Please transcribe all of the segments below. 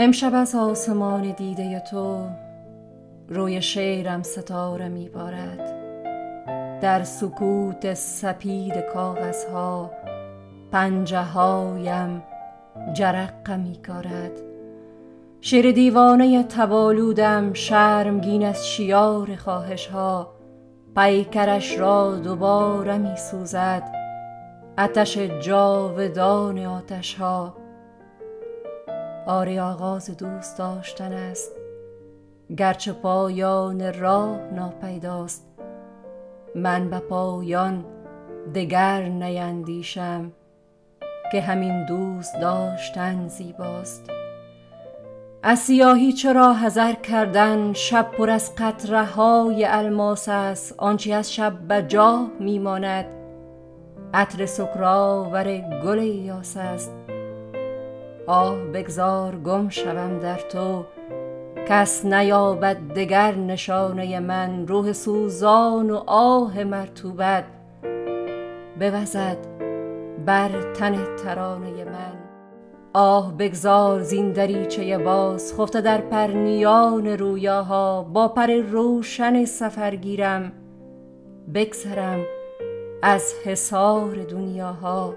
امشب از آسمان دیده تو روی شعرم ستاره میبارد. در سکوت سپید کاغذها پنجه هایم جرقه میکارد. شعر دیوانه تبالودم شرمگین از شیار خواهش ها پیکرش را دوباره می سوزد آتش جاودان آتش ها. آری آغاز دوست داشتن است گرچه پایان راه ناپیداست. من به پایان دگر نیندیشم که همین دوست داشتن زیباست. از سیاهی چرا حذر کردن؟ شب پر از قطره های الماس است. آنچه از شب به جا میماند عطر سکرآور گل یاس است. آه بگذار گم شوم در تو کس نیابد دگر نشانه من. روح سوزان و آه مرطوبت بوزد بر تن ترانه من. آه بگذار زین دریچه باز خفته در پرنیان رویاها. با پر روشن سفرگیرم بگذرم از حصار دنیاها.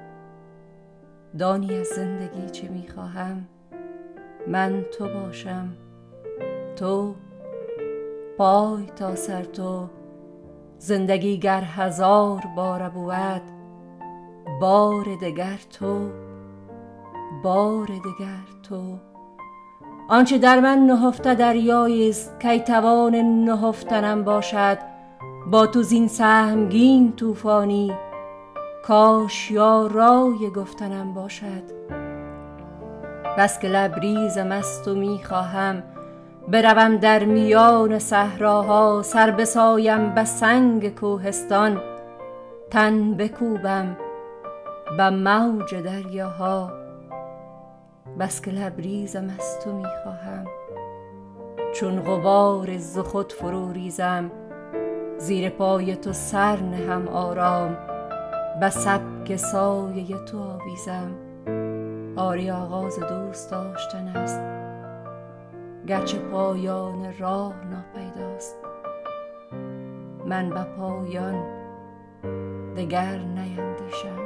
دانی از زندگی چه میخواهم؟ من تو باشم، تو پای تا سر تو. زندگی گر هزار بار بود بار دگر تو، بار دگر تو. آنچه در من نهفته دریایی است کی توان نهفتنم باشد با تو زین سهمگین طوفانی. کاش یارای گفتنم باشد. بس که لبریزم از تو میخواهم بروم در میان صحراها. سر بسایم به سنگ کوهستان تن بکوبم به موج دریاها. بس که لبریزم از تو میخواهم چون غبار ز خود فرو ریزم. زیر پای تو سر نهم آرام به سبک سایه تو آویزم. آری آغاز دوست داشتن است گرچه پایان راه ناپیداست. من به پایان دگر نیندیشم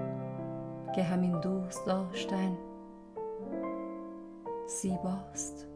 که همین دوست داشتن زیباست.